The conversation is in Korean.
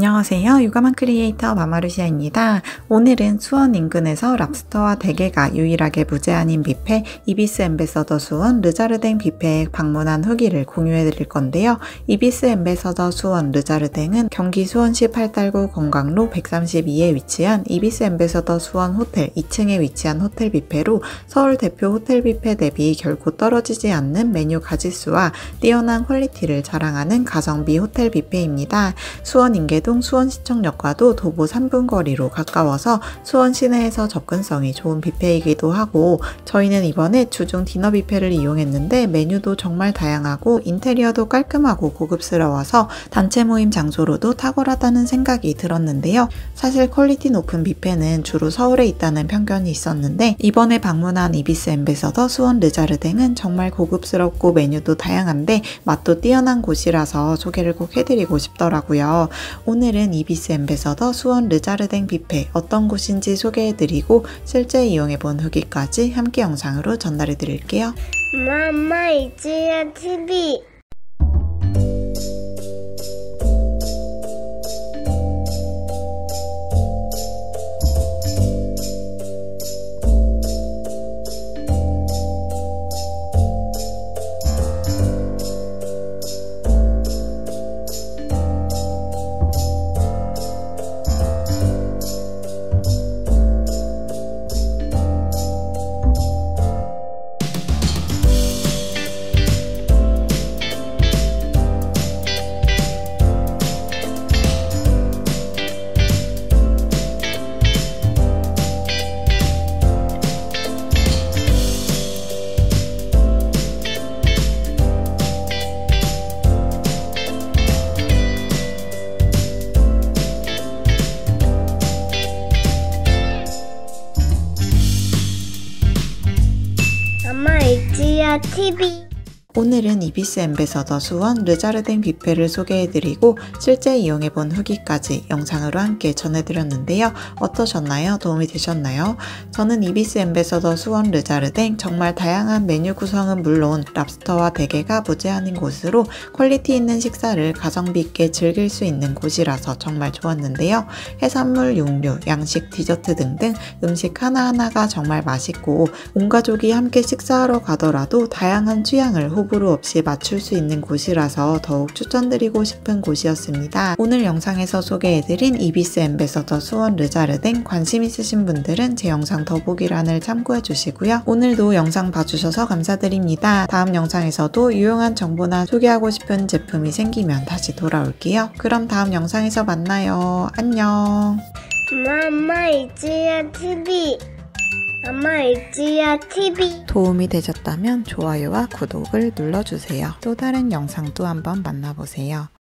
안녕하세요. 육아맘 크리에이터 마마루시아입니다. 오늘은 수원 인근에서 랍스터와 대게가 유일하게 무제한인 뷔페 이비스 앰베서더 수원 르자르댕 뷔페에 방문한 후기를 공유해 드릴 건데요. 이비스 앰베서더 수원 르자르댕은 경기 수원시 팔달구 건강로 132에 위치한 이비스 앰베서더 수원 호텔 2층에 위치한 호텔 뷔페로 서울 대표 호텔 뷔페 대비 결코 떨어지지 않는 메뉴 가짓수와 뛰어난 퀄리티를 자랑하는 가성비 호텔 뷔페입니다. 수원 인계동 수원시청역과도 도보 3분 거리로 가까워서 수원 시내에서 접근성이 좋은 뷔페이기도 하고, 저희는 이번에 주중 디너 뷔페를 이용했는데 메뉴도 정말 다양하고 인테리어도 깔끔하고 고급스러워서 단체 모임 장소로도 탁월하다는 생각이 들었는데요. 사실 퀄리티 높은 뷔페는 주로 서울에 있다는 편견이 있었는데, 이번에 방문한 이비스 앰베서더 수원 르자르댕은 정말 고급스럽고 메뉴도 다양한데 맛도 뛰어난 곳이라서 소개를 꼭 해드리고 싶더라고요. 오늘은 이비스 앰베서더 수원 르자르댕 뷔페 어떤 곳인지 소개해드리고 실제 이용해본 후기까지 함께 영상으로 전달해 드릴게요. 마마 이지야 TV. 마마 이지야 TV. 오늘은 이비스 앰베서더 수원 르자르댕 뷔페를 소개해드리고 실제 이용해본 후기까지 영상으로 함께 전해드렸는데요. 어떠셨나요? 도움이 되셨나요? 저는 이비스 앰베서더 수원 르자르댕 정말 다양한 메뉴 구성은 물론 랍스터와 대게가 무제한인 곳으로 퀄리티 있는 식사를 가성비 있게 즐길 수 있는 곳이라서 정말 좋았는데요. 해산물, 육류, 양식, 디저트 등등 음식 하나하나가 정말 맛있고 온 가족이 함께 식사하러 가더라도 다양한 취향을 호불호 없이 맞출 수 있는 곳이라서 더욱 추천드리고 싶은 곳이었습니다. 오늘 영상에서 소개해드린 이비스 앰베서더 수원 르자르댕 관심 있으신 분들은 제 영상 더보기란을 참고해 주시고요. 오늘도 영상 봐주셔서 감사드립니다. 다음 영상에서도 유용한 정보나 소개하고 싶은 제품이 생기면 다시 돌아올게요. 그럼 다음 영상에서 만나요. 안녕. 마마 이지야 TV. 마마 이지야 TV. 도움이 되셨다면 좋아요와 구독을 눌러주세요. 또 다른 영상도 한번 만나보세요.